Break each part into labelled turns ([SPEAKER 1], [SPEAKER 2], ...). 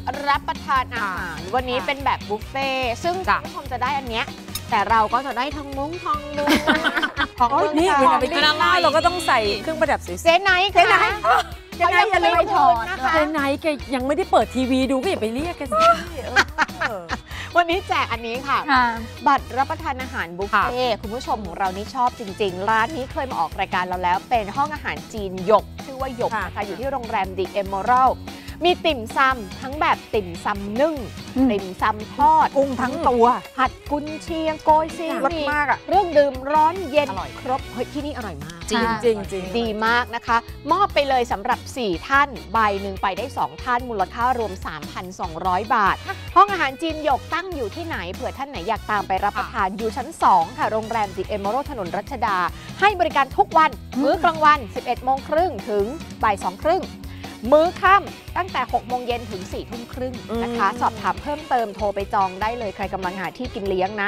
[SPEAKER 1] รับประทานอาหารวันนี้เป็นแบบบุฟเฟ่ซึ่งคุณผู้ชมจะได้อันเนี้ยแต่เราก็จะได้ทองมุ้งทองดูของ
[SPEAKER 2] นี่
[SPEAKER 1] เมืองไท
[SPEAKER 2] เวลาย ไปกินข้าวเราก็ต้องใส่เครื่องประดับสวยๆ
[SPEAKER 1] เจ๊ไนท์ค่ะเขายังไม่ถอดนะคะ
[SPEAKER 2] เจนไนท์แกยังไม่ได้เปิดทีวีดูก็อย่าไปเรียกแกสิ
[SPEAKER 1] วันนี้แจกอันนี้ค่ะ บัตรรับประทานอาหารบุฟเฟ่คุณผู้ชมของเรานี่ชอบจริงๆร้านนี้เคยมาออกรายการเราแล้วเป็นห้องอาหารจีนหยกชื่อว่าหยกนะคะอยู่ที่โรงแรม The Emerald มีติ่มซำทั้งแบบติ่มซำนึ่งติ่มซำทอด
[SPEAKER 3] กุ้งทั้งตัว
[SPEAKER 1] ผัดกุนเชียงโกยซี
[SPEAKER 3] รสมากอ่ะ
[SPEAKER 1] เรื่องดื่มร้อนเย็นครบเฮ้ยที่นี่อร่อยมาก
[SPEAKER 2] จริงจริงจริง
[SPEAKER 1] ดีมากนะคะ มอบไปเลยสำหรับ 4 ท่านใบหนึ่งไปได้ 2 ท่านมูลค่ารวม 3,200 บาท ห้องอาหารจีนหยกตั้งอยู่ที่ไหนเผื่อท่านไหนอยากตามไปรับประทานอยู่ชั้น 2 ค่ะโรงแรม The Emerald ถนนรัชดา ให้บริการทุกวันมื้อกลางวัน 11 โมงครึ่งถึงบ่าย 2 ครึ่ง มื้อค่ำตั้งแต่ 6 โมงเย็นถึง 4 ทุ่มครึ่งนะคะ สอบถามเพิ่มเติมโทรไปจองได้เลยใครกำลังหาที่กินเลี้ยงนะ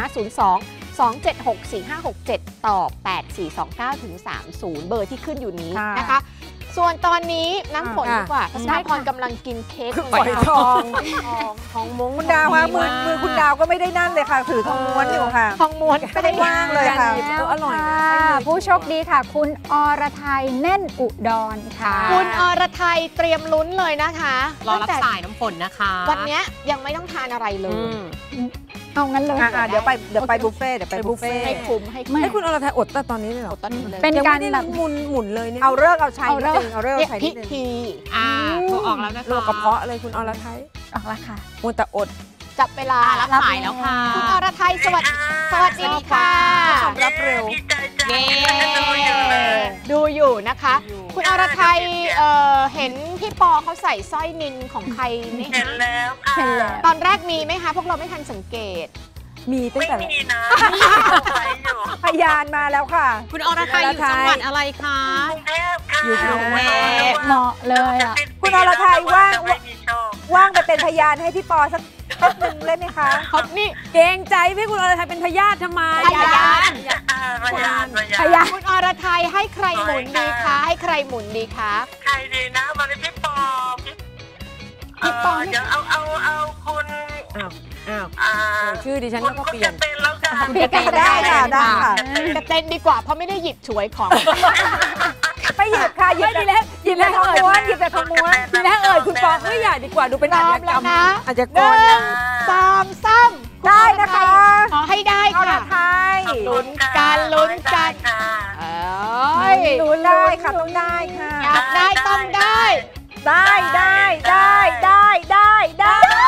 [SPEAKER 1] 02-276-4567 ต่อ 8429ถึง30 เบอร์ที่ขึ้นอยู่นี้นะคะ ส่วนตอนนี้น้ำฝนดีกว่าพัชรพรกำลังกินเค้ก
[SPEAKER 3] ฝอยทอง
[SPEAKER 1] ทองม้วน
[SPEAKER 3] คุณดาวคะมือคุณดาวก็ไม่ได้นั่นเลยค่ะถือทองม้วนอยู่ค่ะ
[SPEAKER 1] ทองม้วน
[SPEAKER 3] ไม่ได้ว่างเลยค่ะ
[SPEAKER 2] อร่อย
[SPEAKER 4] ผู้โชคดีค่ะ คุณอรไทยแน่นอุดรค่ะ
[SPEAKER 1] คุณอรไทยเตรียมลุ้นเลยนะคะ
[SPEAKER 5] รอรับสายน้ำฝนนะคะ
[SPEAKER 1] วันนี้ยังไม่ต้องทานอะไรเลย
[SPEAKER 4] เอางั้นเลย
[SPEAKER 3] เดี๋ยวไปบุฟเฟ่เดี๋ยวไปบุฟเฟ่
[SPEAKER 1] ให้คุ้มให้คุ้ม
[SPEAKER 2] ให้คุณอรไทยอดแต่ตอนนี้เลยเหรอ
[SPEAKER 1] ตอนนี้เลย
[SPEAKER 4] เป็น
[SPEAKER 2] ยัง
[SPEAKER 4] การ
[SPEAKER 2] ไม่ได้
[SPEAKER 4] แบบ
[SPEAKER 2] หมุนเลยเนี่ย
[SPEAKER 3] เอาเลิกเอาชัยนิดนึงเอาเลิก
[SPEAKER 1] เนี่ย
[SPEAKER 3] เอาชัย
[SPEAKER 1] พิ
[SPEAKER 3] นิดนึง
[SPEAKER 1] ธี
[SPEAKER 5] โทรออกแล้วนะคะ
[SPEAKER 2] โรคกระเพาะเลยคุณอรไทย
[SPEAKER 4] ออกละค่ะ
[SPEAKER 2] มัวแต่อด
[SPEAKER 1] จับเวลา
[SPEAKER 5] รับสายแล้วค่ะ
[SPEAKER 1] คุณอรไทยสวัสดีค่ะ
[SPEAKER 3] รับเร็ว
[SPEAKER 5] เย้
[SPEAKER 1] ดูอยู่นะคะ คุณอรไทยเห็นพี่ปอเขาใส่สร้อยนินของใครไหม
[SPEAKER 6] เห็นแล้วค่ะ
[SPEAKER 4] เห็นแล้ว
[SPEAKER 1] ตอนแรกมีไหมคะ พวกเราไม่ทันสังเกต
[SPEAKER 2] มีตั้ง
[SPEAKER 6] ไม่
[SPEAKER 2] แต่
[SPEAKER 6] มีนะใส่อยู่
[SPEAKER 3] พยานมาแล้วค่ะ
[SPEAKER 5] คุณอรไทยอยู่จังหวัดอะไรคะ
[SPEAKER 6] กรุงเทพค่ะ
[SPEAKER 2] อยู่กรุงเทพ
[SPEAKER 4] เหมาะเลยอ่ะ
[SPEAKER 3] คุณอรไทยว่าง
[SPEAKER 6] ไม่มีโชค
[SPEAKER 3] ว่างไปเป็นพยานให้พี่ปอสักแป๊บหนึ่งเล่นไหมคะ
[SPEAKER 1] เขานี่
[SPEAKER 2] เกรงใจพี่คุณอรไทยเป็นพยาธิทำไม
[SPEAKER 1] พยาน
[SPEAKER 6] พยาน
[SPEAKER 4] พยาน
[SPEAKER 1] คุณอรไทยให้ใครหมุนดีคะ ให้ใครหมุนดีคะ
[SPEAKER 6] ใครดีนะวันนี้พี่ปอ
[SPEAKER 1] พี่ปอ
[SPEAKER 6] เดี๋ยวเอาคุณ
[SPEAKER 2] อ้าว
[SPEAKER 6] อ่า
[SPEAKER 2] ชื่อดิฉันก็เปลี่ยน
[SPEAKER 6] คุณจะเป็นแล้วกัน
[SPEAKER 3] ได้ค่ะได้ค่ะ
[SPEAKER 1] จะเต้นดีกว่าเพราะไม่ได้หยิบฉวยของ
[SPEAKER 3] ไปหยิบค่ะหยิบ
[SPEAKER 2] ไม่ดีแล้วหยิบ
[SPEAKER 3] แต่
[SPEAKER 2] แล้ว
[SPEAKER 3] ทองม้วนหยิบแต่ทองม้วน
[SPEAKER 2] ดีแล้วคุณปอไม่อยากดีกว่าดูเป็น
[SPEAKER 1] พร้
[SPEAKER 2] อา
[SPEAKER 1] อ
[SPEAKER 2] ช
[SPEAKER 1] ม
[SPEAKER 2] ญากร
[SPEAKER 1] แล้
[SPEAKER 2] ร
[SPEAKER 1] ว
[SPEAKER 2] ม
[SPEAKER 1] นะ
[SPEAKER 2] อาชญาก
[SPEAKER 1] หนึ่
[SPEAKER 2] รง
[SPEAKER 1] สองสาม
[SPEAKER 3] ได้นะคะ
[SPEAKER 1] ขอให้ได้
[SPEAKER 3] เอา
[SPEAKER 1] ค่ะ
[SPEAKER 3] ละไทย
[SPEAKER 1] ลุ้นกันลุ้นกัน
[SPEAKER 6] ค่ะ
[SPEAKER 1] เอ้ย
[SPEAKER 3] ลุ้นได้ค่ะต้องได้ค่ะ
[SPEAKER 1] อยากได้ต้องได้
[SPEAKER 3] ได้ได้ได้ได้ได้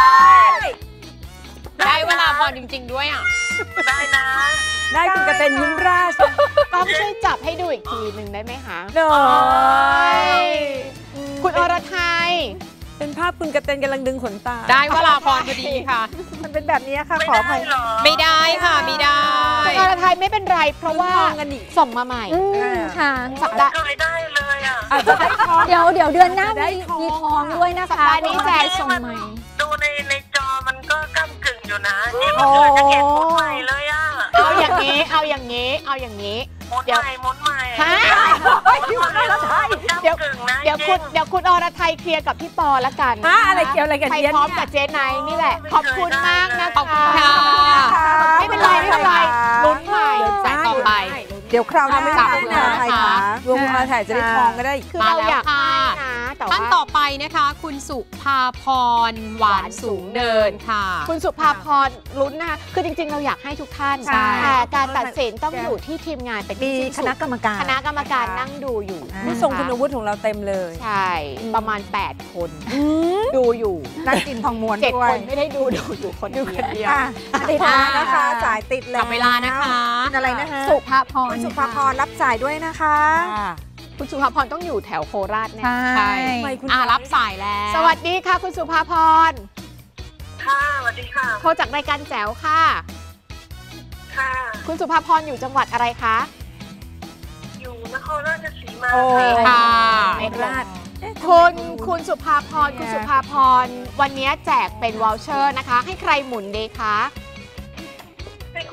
[SPEAKER 5] ได้เวลาพอจริง ๆ ด้วยอ่ะ
[SPEAKER 6] ได้นะ
[SPEAKER 2] ได้คุณกระเตนยิ้มราช
[SPEAKER 1] ต้องช่วยจับให้ดูอีกทีหนึ่งได้ไหมคะ
[SPEAKER 2] หน่อย
[SPEAKER 1] คุณอรไทย
[SPEAKER 2] เป็นภาพคุณกระเตนกำลังดึงขนตา
[SPEAKER 5] ได้เวลาพอดีค่ะ
[SPEAKER 3] มันเป็นแบบนี้ค่ะ
[SPEAKER 6] ไม่
[SPEAKER 3] ขออ
[SPEAKER 6] ได้
[SPEAKER 3] ภัย
[SPEAKER 6] หรอ
[SPEAKER 5] ไม่ได้ค่ะไม่ได้
[SPEAKER 1] คุณอรไทยไม่เป็นไร เพราะว่า
[SPEAKER 2] ทองกันอีก
[SPEAKER 1] ส่งมาใหม่
[SPEAKER 4] ค่ะ
[SPEAKER 1] สัปดาห์
[SPEAKER 6] เคยได้เลยอ่ะ
[SPEAKER 2] อาจจะได้ทอง
[SPEAKER 4] เดี๋ยวเดือนหน้า
[SPEAKER 2] ได้
[SPEAKER 4] มี
[SPEAKER 2] ทอง
[SPEAKER 4] มีทองด้วยนะคะ
[SPEAKER 1] สัปดาห์นี้แจก
[SPEAKER 4] ส่งใหม่
[SPEAKER 6] ดูในจอมันก็ก้ำกึ่งอยู่นะนี่มันเกิดจะเก็บหมุนใหม่เลยอ่ะ
[SPEAKER 1] เอาอย่างนี้ เอาอย่างนี้ เอาอย่างนี้
[SPEAKER 6] หมุนใหม่หมุนใหม่
[SPEAKER 1] ฮะ
[SPEAKER 6] เดี๋ยวกึ่งนะ
[SPEAKER 1] เดี๋ยวคุณอรไทยเคลียร์กับพี่ปอละกัน
[SPEAKER 2] ฮะอะไรเกี่ยวอะไรกัน
[SPEAKER 1] ไป
[SPEAKER 2] เย็น
[SPEAKER 1] พร้อม
[SPEAKER 2] เนี่ย
[SPEAKER 1] กับเจ๊ไนท์นี่แหละ ขอบคุณมากนะคะ
[SPEAKER 5] ขอบคุณค่ะ
[SPEAKER 1] ไม่เป็นไรไม่เป็นไรลุ้นใหม่
[SPEAKER 5] สายต่อไป
[SPEAKER 3] เดี๋ยวคราวหน้า
[SPEAKER 2] ไม่
[SPEAKER 3] ค่ะ
[SPEAKER 2] ได้
[SPEAKER 3] คุณ
[SPEAKER 2] นะ
[SPEAKER 3] อรไทยค่ะ
[SPEAKER 2] รวมคุณอาถ่ายจะได้ทองก็ได้อีก
[SPEAKER 1] คือ
[SPEAKER 5] มา
[SPEAKER 1] เรา
[SPEAKER 5] แล้ว
[SPEAKER 1] อยาก
[SPEAKER 5] ค่ะ
[SPEAKER 1] ได้นะแต่
[SPEAKER 5] ท่าน
[SPEAKER 1] ว่า
[SPEAKER 5] ต่อไปนะคะ คุณสุภาพรหวานสูงเดินค่ะ
[SPEAKER 1] คุณสุภาพรลุ้นนะคะคือจริงๆ เราอยากให้ทุกท่าน
[SPEAKER 3] ใช่
[SPEAKER 1] แต่การตัดสินต้องอยู่ที่ทีมงานเป็น
[SPEAKER 3] มี
[SPEAKER 1] ที่
[SPEAKER 3] คณะกรรมการ
[SPEAKER 1] คณะกรรมการนั่งดูอยู่
[SPEAKER 2] ผู้ทรงคุณวุฒิของเราเต็มเลย
[SPEAKER 1] ใช่ประมาณ 8 คนดูอยู่
[SPEAKER 3] นั่งกินทองม้วน
[SPEAKER 1] 7
[SPEAKER 3] ด้ว
[SPEAKER 1] ค
[SPEAKER 3] ย
[SPEAKER 1] นไม่ได้ดูอยู่คนเดียว
[SPEAKER 3] อ่ะติดแล้วนะคะสายติดแล้ว
[SPEAKER 5] จับเวลานะคะ
[SPEAKER 3] คุณอะไรนะคะ
[SPEAKER 4] สุภาพร
[SPEAKER 3] คุณสุภาพรรับสายด้วยนะคะ
[SPEAKER 1] คุณสุภาพรต้องอยู่แถวโคราชแน่
[SPEAKER 4] ใช่
[SPEAKER 2] ทำไมคุณ
[SPEAKER 5] รับสายแล้ว
[SPEAKER 1] สวัสดีค่ะ คุณสุภาพร
[SPEAKER 6] ค่ะสวัสดีค่ะ
[SPEAKER 1] โทรจากรายการแจ๋วค่ะ
[SPEAKER 6] ค่ะ
[SPEAKER 1] คุณสุภาพรอยู่จังหวัดอะไรคะ
[SPEAKER 6] อยู่นครราชสีมา
[SPEAKER 3] โอ้
[SPEAKER 5] ค่ะ
[SPEAKER 1] ไม่
[SPEAKER 2] โคราช
[SPEAKER 1] คุณสุภาพรคุณสุภาพรวันนี้แจกเป็นวอลเชอร์นะคะ ให้ใครหมุนดีคะ
[SPEAKER 6] เป็นคุณ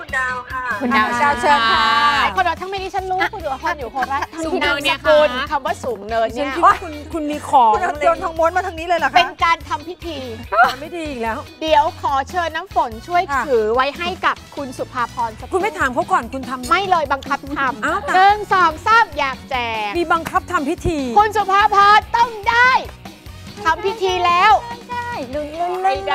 [SPEAKER 6] ดาวค่ะ
[SPEAKER 5] คุณดาว
[SPEAKER 2] ดาวเชิญค่ะ
[SPEAKER 1] คนเราทั้งไม่ดิฉันรู้คุณอยู่คนอยู่โคราช
[SPEAKER 5] สูงเนินเนี่ย
[SPEAKER 1] นามสกุล
[SPEAKER 5] ค่ะ
[SPEAKER 1] คำว่าสูงเนิน
[SPEAKER 2] ฉั
[SPEAKER 1] เนี่
[SPEAKER 2] น
[SPEAKER 1] ย
[SPEAKER 2] คิดว่าคุณมีของ
[SPEAKER 3] คุณโยนทองม้วนมาทางนี้เลยเหรอ
[SPEAKER 1] เป็
[SPEAKER 3] คะ
[SPEAKER 1] นการทำพิธี
[SPEAKER 2] ไม่ดีอีกแล้ว
[SPEAKER 1] เดี๋ยวขอเชิญน้ำฝนช่วย
[SPEAKER 2] ค่ะ
[SPEAKER 1] ถือไว้ให้กับคุณสุภาพรสักรู่
[SPEAKER 2] คุณไม่ถามเขาก่อนคุณทำ
[SPEAKER 1] ไม่เลยบังคับท
[SPEAKER 2] อ้าว
[SPEAKER 1] ำหนึ่งสองสามอยากแจก
[SPEAKER 2] มีบังคับทำพิธี
[SPEAKER 1] คุณสุภาพรต้องได้ทำพิธีแล้ว
[SPEAKER 4] ได้ลุ้น
[SPEAKER 1] ไม่ได้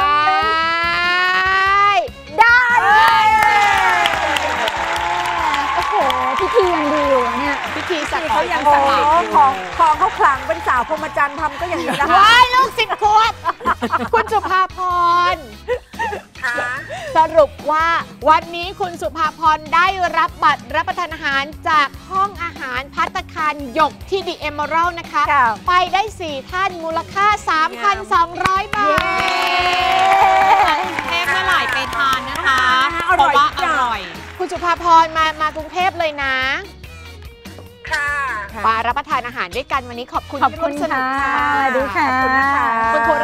[SPEAKER 4] โอ้โห พิธียังดีอยู่อะเนี่ย
[SPEAKER 1] พิธีศักดิ์
[SPEAKER 2] เขายัง
[SPEAKER 3] โอ้
[SPEAKER 2] สลัดอยู่
[SPEAKER 3] ของเขาขลังเป็นสาวพรหมจรรย์ทำก็อย่างนี้นะคะ
[SPEAKER 1] ว้ายลูก10 ขวบ คุณสุภาพร
[SPEAKER 6] ค่ะ
[SPEAKER 1] สรุปว่าวันนี้คุณสุภาพรได้รับบัตรรับประทานอาหารจากห้องอาหารภัตตาคารหยกที่ดีเอเมอรัลนะคะ
[SPEAKER 3] ค่ะ
[SPEAKER 1] ไปได้ 4 ท่านมูลค่า 3,200 บาท
[SPEAKER 5] เทพเมื่อไหร่ไปทานนะคะ
[SPEAKER 2] อร่อย
[SPEAKER 5] เพราะว่า
[SPEAKER 2] ทุก
[SPEAKER 5] อ
[SPEAKER 2] อย่าง
[SPEAKER 5] ร่อย
[SPEAKER 1] คุณสุภาพรมากรุงเทพเลยนะ
[SPEAKER 6] ค่ะ
[SPEAKER 1] มารับประทานอาหารด้วยกันวันนี้ขอบคุณ
[SPEAKER 4] ขอบ
[SPEAKER 1] ที่
[SPEAKER 4] คุ
[SPEAKER 1] ร่ว
[SPEAKER 4] ณ
[SPEAKER 1] มสนุก
[SPEAKER 4] ค่ะ
[SPEAKER 1] ค่ะ
[SPEAKER 4] สวัสดีค่ะ
[SPEAKER 3] ขอบคุณนะคะ
[SPEAKER 1] คุณโค